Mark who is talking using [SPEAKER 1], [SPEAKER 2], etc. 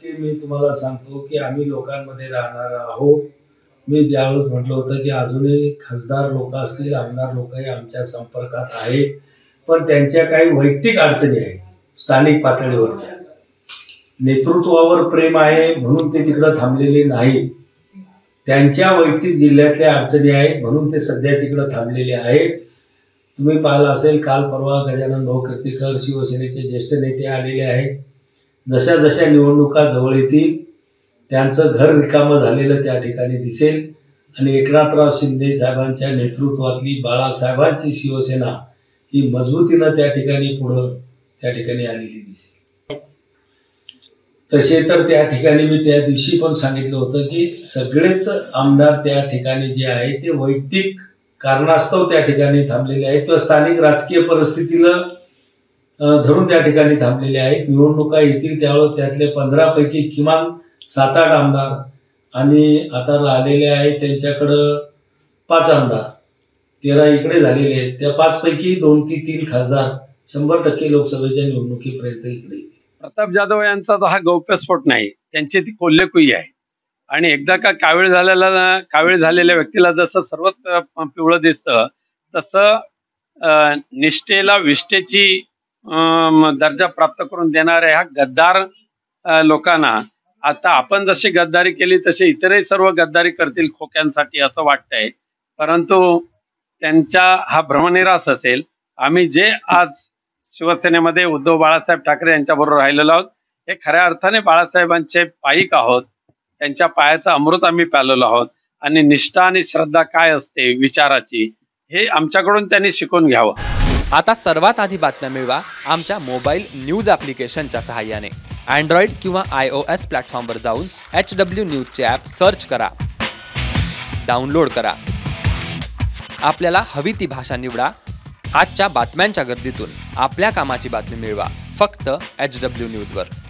[SPEAKER 1] की मी तुम्हाला सांगतो की आम्ही लोकांमध्ये राहणार आहोत. मी ज्यावेळेस म्हटलं होतं की अजूनही खासदार लोक असतील, आमदार लोकही आमच्या संपर्कात आहेत, पण त्यांच्या काही वैयक्तिक अडचणी आहेत स्थानिक पातळीवरच्या. नेतृत्वावर प्रेम आहे म्हणून ते तिकडं थांबलेले नाहीत. त्यांच्या वैयक्तिक जिल्ह्यातल्या अडचणी आहेत म्हणून ते सध्या तिकडं थांबलेले आहेत. तुम्ही पाहिलं असेल, काल परवा गजानन भाऊ कीर्तीकर शिवसेनेचे ज्येष्ठ नेते आलेले आहेत. जशा जशा निवडणुका जवळ येतील त्यांचं घर रिकामं झालेलं त्या ठिकाणी दिसेल आणि एकनाथराव शिंदे साहेबांच्या नेतृत्वातली बाळासाहेबांची शिवसेना ही मजबूतीनं त्या ठिकाणी आलेली दिसेल. तसे तर त्या ठिकाणी मी त्या दिवशी पण सांगितलं होतं की सगळेच आमदार त्या ठिकाणी जे आहे ते वैयक्तिक कारणास्तव त्या ठिकाणी थांबलेले आहेत किंवा स्थानिक राजकीय परिस्थितीला धरून त्या ठिकाणी थांबलेले आहेत. निवडणुका येतील त्यावेळेस त्यातले 15 पैकी किमान 7-8 आमदार आणि आता राहिलेले आहेत त्यांच्याकडं 5 आमदार, 13 इकडे झालेले आहेत. त्या 5 पैकी 2 ते 3 खासदार 100% लोकसभेच्या निवडणुकीपर्यंत इकडे.
[SPEAKER 2] प्रताप जाधव यांचा तो हा गौप्यस्फोट नाही, त्यांची ती कोल्हेकुई आहे. आणि एकदा का कावीळ झालेल्या व्यक्तीला जसं सर्वच पिवळं दिसतं तसं निष्ठेला विष्ठेची दर्जा प्राप्त करून देणाऱ्या ह्या गद्दार लोकांना आता आपण जशी गद्दारी केली तसे इतरही सर्व गद्दारी करतील खोक्यांसाठी असं वाटतंय. परंतु त्यांच्या हा भ्रमनिरास असेल. आम्ही जे आज शिवसेनेमध्ये उद्धव बाळासाहेब ठाकरे यांच्याबरोबर राहिलेलो आहोत हे खऱ्या अर्थाने बाळासाहेबांचे पाईक आहोत. त्यांच्या पायाचं अमृत आम्ही प्यालेलो आहोत आणि निष्ठा आणि श्रद्धा काय असते विचाराची हे आमच्याकडून त्यांनी शिकून घ्यावं.
[SPEAKER 3] आता सर्वात आधी बातम्या मिळवा आमच्या मोबाईल न्यूज ॲप्लिकेशनच्या सहाय्याने. अँड्रॉइड किंवा iOS प्लॅटफॉर्मवर जाऊन HW न्यूजचे ॲप सर्च करा, डाउनलोड करा. आपल्याला हवी ती भाषा निवडा. आजच्या बातम्यांच्या गर्दीतून आपल्या कामाची बातमी मिळवा फक्त HW न्यूजवर.